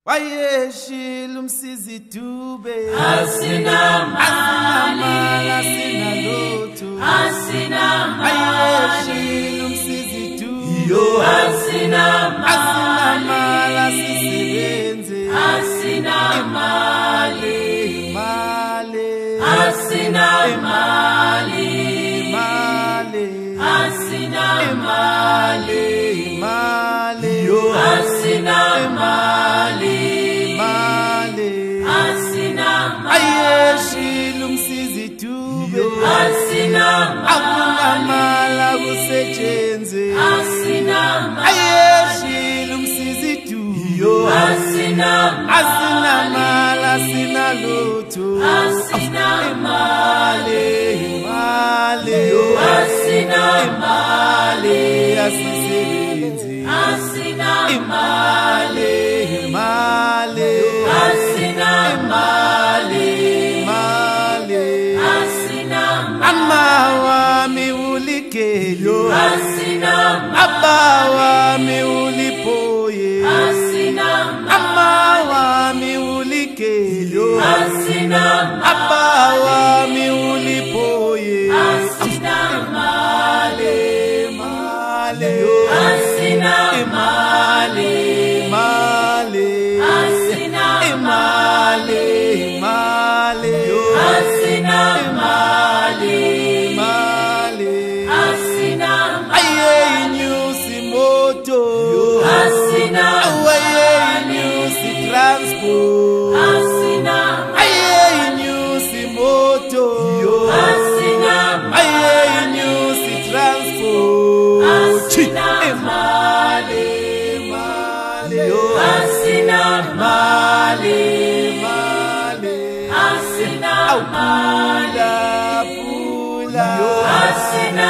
Wayeshila umsizi dube asina mali asina lutho asina mali wayeshila umsizi dube asina mali asisebenze asina mali asina mali asina mali asina mali asina ayeshila umsizi dube asina akunamala kusetshenzwe asina ayeshila umsizi dube asina mala asina lutho asina mali asina mali asisebenze asina mali asina mali asina amawami ulikelo asina abawami ulipoye asina amawami ulikelo asina abawami ulipoye asina mali asina mali asina asina mali asina ayenyusi moto asina ayenyusi transport asina ayenyusi moto asina ayenyusi transport asina mali asina mali asina mali asina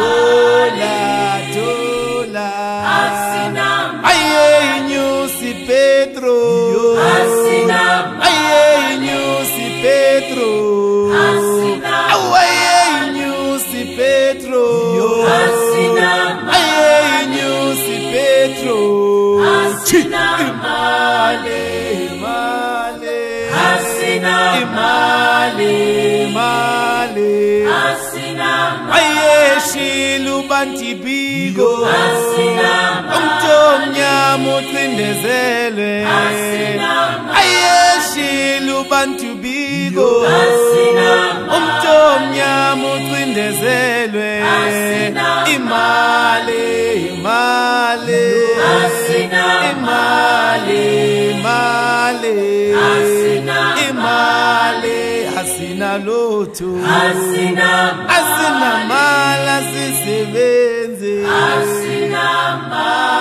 tola asina ayenyusi Petro asina ayenyusi Petro asina ayenyusi Petro asina ayenyusi Petro asina mali asina mali asina ayeshila ubantibiko asina umthomnyama ucindezelwe asina ayeshila ubantibiko asina umthomnyama ucindezelwe asina imali asina asina imali asina lutho asina mali asisebenze asina mali